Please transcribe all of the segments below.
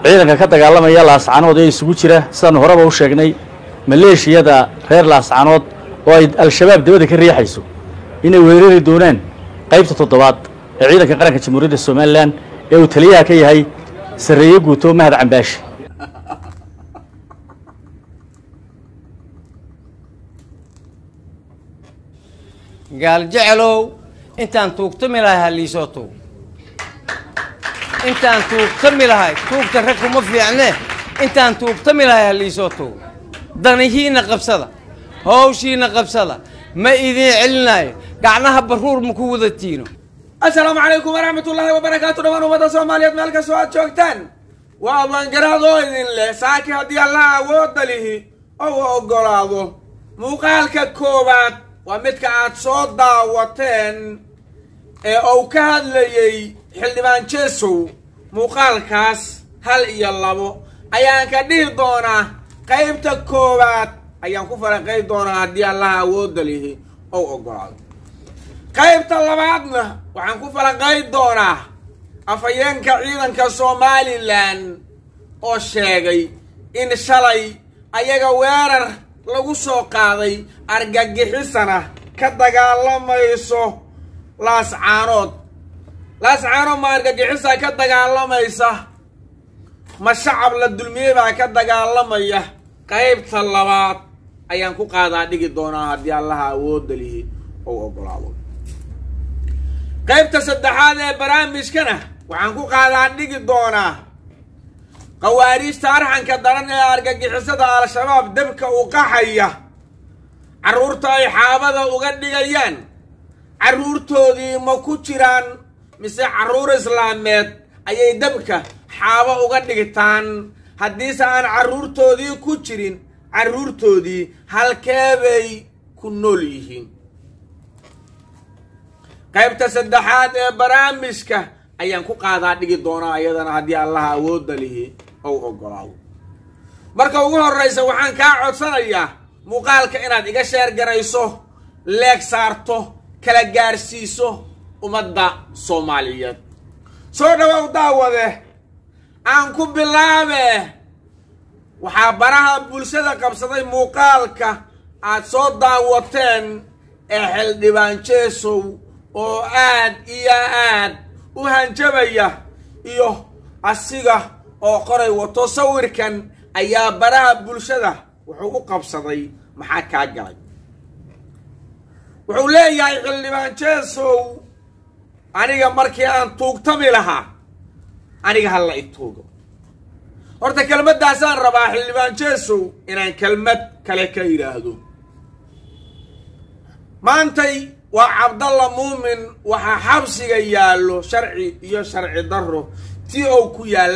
ciidanka ka dagaalamaya laascaanood ee isugu jira sidaan horeba u sheegnay maleeshiyada reer laascaanood oo ay al-shabaab dibadda ka riixayso inay weerari doonaan qaybta 7aad ee ciidanka qaranka jamhuuriyadda Soomaaliland ee uu taliyaha ka yahay sareeye guuto Mahad Cambaashi قال جعلوا انت توقتمي لها اللي صوتوا انت توقتمي لها توقت ركم في عنه انت توقتمي لها اللي صوتوا ضنيهينا قبصده هوشينا قبصده ما اذا علنا قعناها برور مكودتينو. السلام عليكم ورحمة الله وبركاته. دمان ومدى سوماليات مالك سواد شوكتان وابان قرادو إذن له ساكي هدي الله وودله أو أقرادو مقالك كوبات ومتك عاد صوت داوتين أو كهد لي حلبان جيسو مقالكاس هل يلابو أيان كديه دونا قيمتك كوبات أيان كفر قيب دونا هدي الله وودله أو أقرادو qaybta labaadna waxaan ku falanqayn doonaa afayeenka ciidanka Soomaaliland oo sheegay in shalay ayaga weerar lagu soo qaaday argagixisana ka dagaalamayso laascaanood ma argagixisa ka dagaalamaysa ma shacab la dulmiyay baa ka dagaalamaya qaybta labaad ayaan ku qaadaa dhigi doonaa haddii allaha awood leeyahay oo ogolaado qaybta saddexaad ee barnaamijkana waxaan ku qaadaa dhigi doonaa qawaariista arxanka daran ee argagixisada al-shabaab dabka u qaxaya carruurta ay xaabada uga dhigayaan carruurtoodii ma ku jiraan mise carruur islaameed ayay dabka xaaba uga dhigtaan haddiise aan carruurtoodii ku jirin carruurtoodii halkeebay ku nool yihiin qaybta saddexaad ee barnaamijka ayaan ku qaadaa dhigi doonaa iyadana haddii allaha awood leeyahay oo ogolaado marka ugu horeysa waxaan ka codsanayaa muuqaalka inaad iga sheer garayso leeg saarto kala gaarsiiso ummadda Soomaaliyeed soo dhawaw daawade aan ku bilaabe waxaa baraha bulshada qabsaday muuqaalka aad soo daawateen ee xildhibaan Jeesow oo aad iyo aad u hanjabaya iyo asiga oo qoray wato sawirkan ayaa baraha bulshada wuxuu u qabsaday maxaa ka galay wuxuu leeyahay xildhibaan Jeesow aniga markii aan tuugtami lahaa aniga hal la ituugo horta kelmaddaasaan rabaa xildhibaan Jeesow inaan kelmad kale ka yiraahdo maantay وعبدالله مؤمن وحا حبسي يالو شرعي درو تيو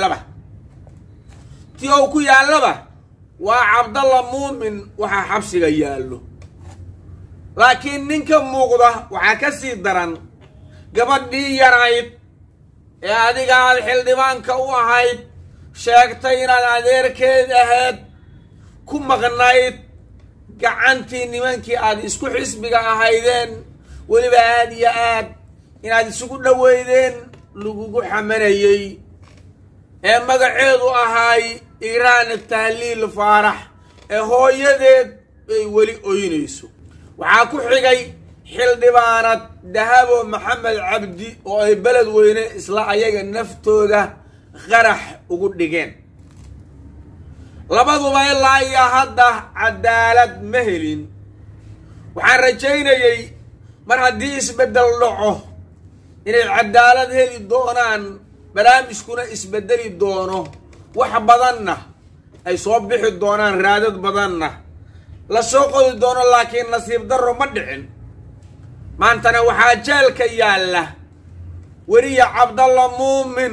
كو يالبا وعبدالله مؤمن وحا حبسي يالو لكن نينك موقضة وحا كسي دران قبل دي يرايد يا دي قال حلدبان كوهايد شاكتين العذير كيد اهد كم مغنايد قعنتي نمانكي عاد اسكو حسبك اهايدين weliba aad iyo aad inaad isugu dhaweydeen lagugu xamaneeyay ee magaceedu ahaay Iiraan Tahliil Faarax ee hooyadeed ay weli ooynayso waxaa ku xigay xildhibaanad Dahabo Maxamed Cabdi oo ay balad weyne isla ayaga naftooda qarax ugu dhigeen labaduba ilaa iyo hadda cadaalad ma helin waxaan rajaynayay mar haddii isbedel dhaco inay cadaalad heli doonaan barnaamijkuna isbedeli doono wax badanna ay soo bixi doonaan raadad badanna la soo qodi doono laakiin nasiib darro ma dhicin maantana waxaa jeelka yaalla weriye Cabdallah Muumin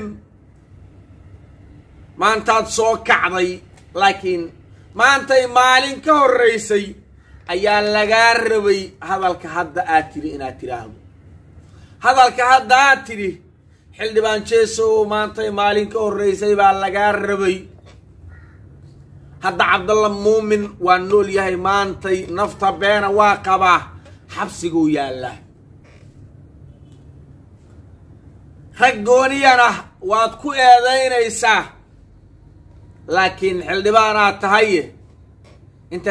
maantaad soo kacday laakiin maantay maalin ka horeysay ayaa laga rabay hadalka hadda aad tiri inaad tiraahdo hadalka hadda aad tiri xildhibaan Jeesow maantay maalin ka horeysay baa laga rabay hadda Cabdallah Muumin waa nool yahay maantay nafta beena waa qabaa xabsigu yaalla rag gooniyana waad ku eedaynaysaa laakiin xildhibaanaad tahay inta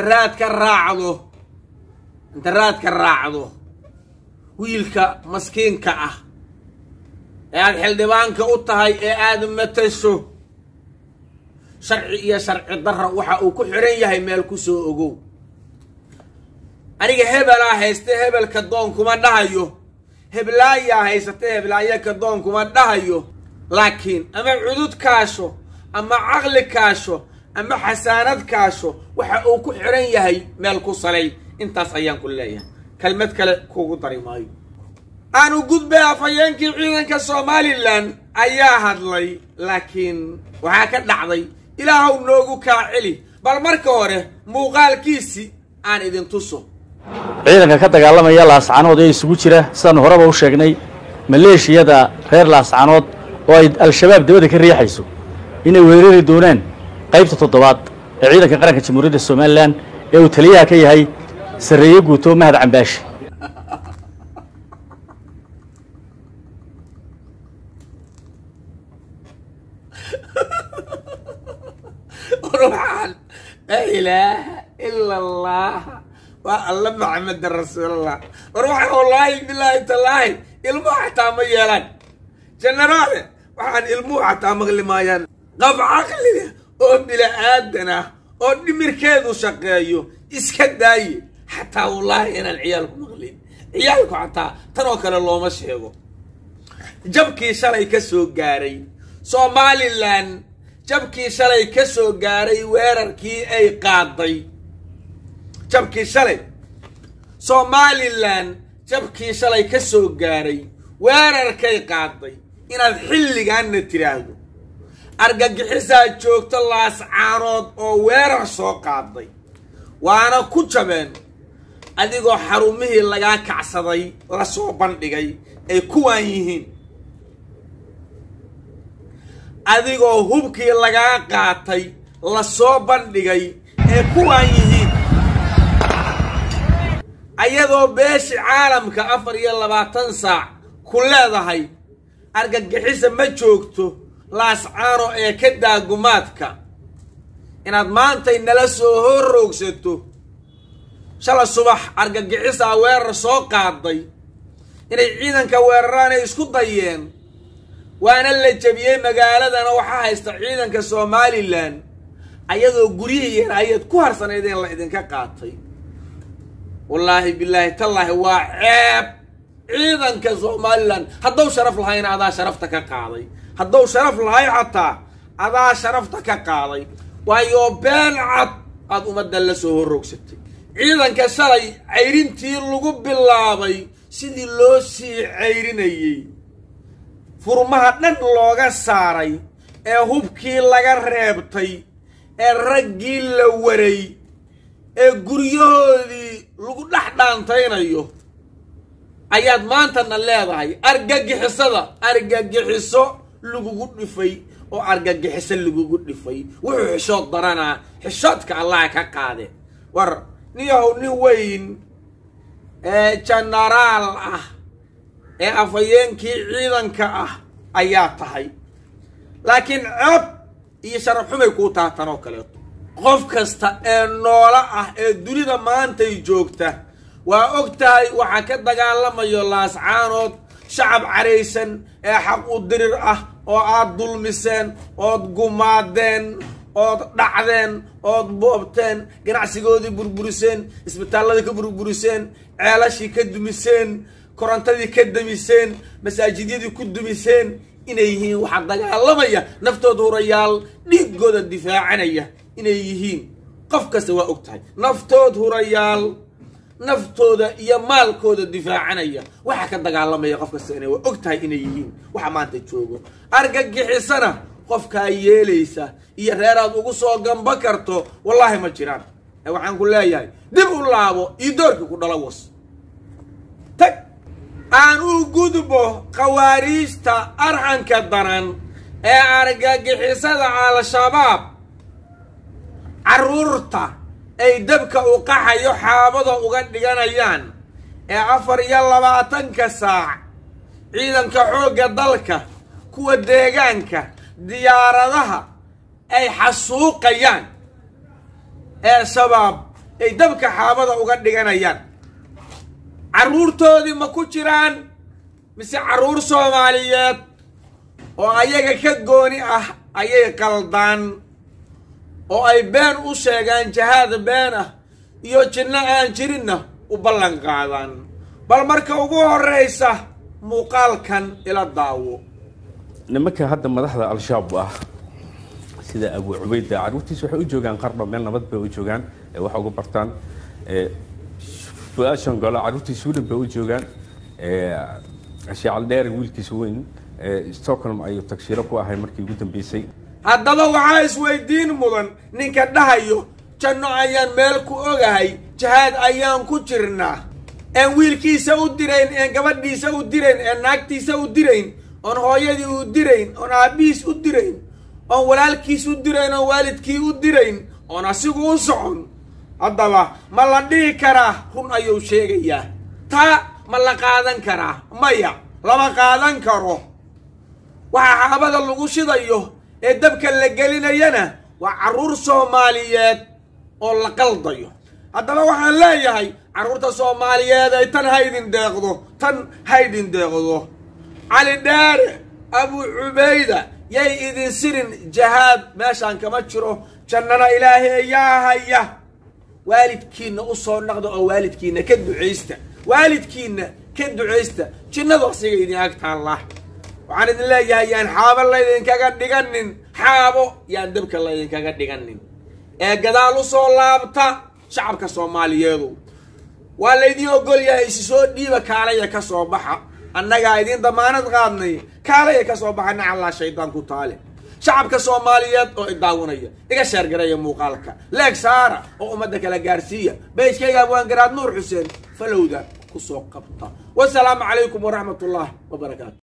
raad ka raacdo wiilka maskiinka ah ee aad xildhibaanka u tahay ee aad matasho sharci iyo sharci darro waxa uu ku xiran yahay meel ku soo ogow aniga hebelaa hayste hebelka doon kuma dhahayo heblaayaa haysate heblaayo ka doon kuma dhahayo laakiin ama cudud kaasho ama caqli kaasho ama xasaanad kaasho waxa uu ku xiran yahay meel ku salay intaas ayaan ku leeyahay kalmad kale kugu dari maayo aanu gudbay afhayeenkii ciidanka Somaliland ayaa hadlay laakiin waxa ka dhacday ilaahu noogu kaa celi bal marka hore muuqaalkiisi aan idin tuso ciidanka ka dagaalamaya laascaanood ee isugu jira sidaan horeba u sheegnay maleeshiyada reer laascaanood oo ay al-shabaab dibadda ka riixayso inay weerari doonaan qaybta 7 ee ciidanka qaranka jamhuuriyadda Somaliland ee uu taliyaha ka yahay sareeye guuto Mahad Cambaashi روحان لا إله إلا الله والله محمد رسول الله روحان والله بالله تالله المو حتى ما يلان جنرال وحان المو حتى مغلي مايان قف عقلي او بلا آدنا او دميركيدو شقايو اسكداي حتى والله انا العيالكم مغلين عيالكم حتى تروكل الله ما شيغو جبكي شلay ka soo gaaray Somaliland jabkii shalay ka soo gaaray weerarkii ay qaaday jabkii shalay Somaliland jabkii shalay ka soo gaaray weerarkay qaaday inaad xilligan tiraahdo argagixisaa joogta laascaanood oo weerar soo qaaday waana ku jabeen adigoo xarumihii laga kacsaday la soo bandhigay ay kuwaan yihiin adigoo hubkii laga qaatay la soo bandhigay ee kuwaan yihiin ayadoo beeshi caalamka 24 saac ku leedahay argagixisa ma joogto laascaano ee ka daagumaadka inaad maantay nala soo horroogsato shala subax argagixisa weerar soo qaaday inay ciidanka weeraraan ay isku dayeen waana la jabiyay magaaladana waxa haysta ciidanka Somaliland ayadoo guriyeen ayad ku harsaneedeen la idinka qaatay wallahi billahi tallahi waa ceeb ciidanka Somaliland hadduu sharaf lahayn adaa sharafta ka qaaday hadduu sharaf lahayn hataa adaa sharafta ka qaaday waayo been cad aad umada la soo horroogsatay ciidanka shalay ceyrintii lagu bilaabay sidii loo sii ceyrinayay furmaha dhan looga saaray ee hubkii laga reebtay ee raggii la waray ee guryahoodii lagu dhaxdhaantaynayo ayaad maantana leedahay argagixiso lagugu dhifay oo argagixiso lagugu dhifay wuxuu xishood daranaa xishoodka Allah ka qaade war niyahow nin weyn ee generaal ah ee afhayeenkii ciidanka ah ayaa tahay laakiin ceeb iyo sharaf xumay ku taatano kale qof kasta ee noola ah ee dunida maanta ay joogta waa ogtahay waxa ka dagaalamayo laascaanood shacab careysan ee xaq u dirir ah oo aad dulmiseen oo gumaadeen oo dhacdeen oo boobteen ganacsigoodii burburiseen isbitaalada ka burburiseen ceelashii ka dumiseen korantadii ka damiseen masaajidyadii ku dumiseen inay yihiin waxa dagaalamaya naftooda hurayaal dhiigooda difaacanaya inay yihiin qof kasta waa ogtahay naftood hurayaal naftooda iyo maalkooda difaacanaya waxa ka dagaalamaya qof kasta inay waa ogtahay inay yihiin waxa maanta joogo argagixisana qofka yeelaysa iyo reeraad ugu soo gamba karto wallahi ma jiraan waxaan ku leeyahay dib u laabo iyo doorkii ku dhala was tag aan u gudbo qawaariista arxanka daran ee argagixisada al-shabaab caruurta ay dabka u qaxayo xaabada uga dhiganayaan ee 24 saac ciidanka xoogga dalka kuwa deegaanka diyaaradaha ay xasuuqayaan ee shabaab ay dabka xaabada uga dhiganayaan carruurtoodii ma ku jiraan mise carruur Soomaaliyeed oo ayaga ka gooni ah ayay qaldaan oo ay been u sheegaan jahaad been ah iyo jinna aan jirinna u ballan qaadaan bal marka ugu horeysa muuqaalkan ila daawo nimanka hadda madaxda al-shabaab ah sida Abu Ubayda carruurtiisa waxay u joogaan qarno meel nabad bay u joogaan waxa ugu bartaan fuashan gala carruurtiisa u dhanbay u joogaan Sheekh Dheer wiilkiisa weyn Stockholm ayuu tagshiiro ku ahay markii ugu dambeysay haddaba waxaa isweydiin mudan ninka dhahayo janno ayaan meel ku ogahay jahaad ayaan ku jirnaa een wiilkiisa u dirayn een gabadhiisa u dirayn een naagtiisa u dirayn oon hooyadii u dirayn oon aabihiis u dirayn oon walaalkiis u dirayn oon waalidkii u dirayn oon asigu u socon haddaba ma la dhihi karaa run ayuu sheegayaa taa ma la qaadan karaa maya lama qaadan karo waxa xaabada lagu shidayo ee dabka la gelinayana waa carruur Soomaaliyeed oo la qaldayo haddaba waxaan leeyahay carruurta Soomaaliyeed ay tan haydin deeqdo Cali Dheere Abu Ubayda yay idin sirin jahaad meeshaan kama jiro jannana Ilaahay ayaa haya waalidkiina u soo noqdo oo waalidkiina ka duceysta jinnadu asiga idin agtaalla waxaan idin leeyahay yaan xaabo laydinkaga dhiganin xaabo yaan dabka laydinkaga dhiganin ee gadaal u soo laabta shacabka Soomaaliyeedu waa laydin ogol yahay si soo dhiiba kaalaya ka soo baxa annaga idin damaanad qaadnay kaalaya ka soo baxa nacalla shaydaan ku taale shacabka Soomaaliyeed oo idaawanaya iga sheer gareeya muuqaalka leeg saara oo umada kala gaarsiiya beeshkayga waan garaad Nuur Xuseen falowda ku soo qabta wassalaamu calaykum wa rahmatullahi wa barakaatuh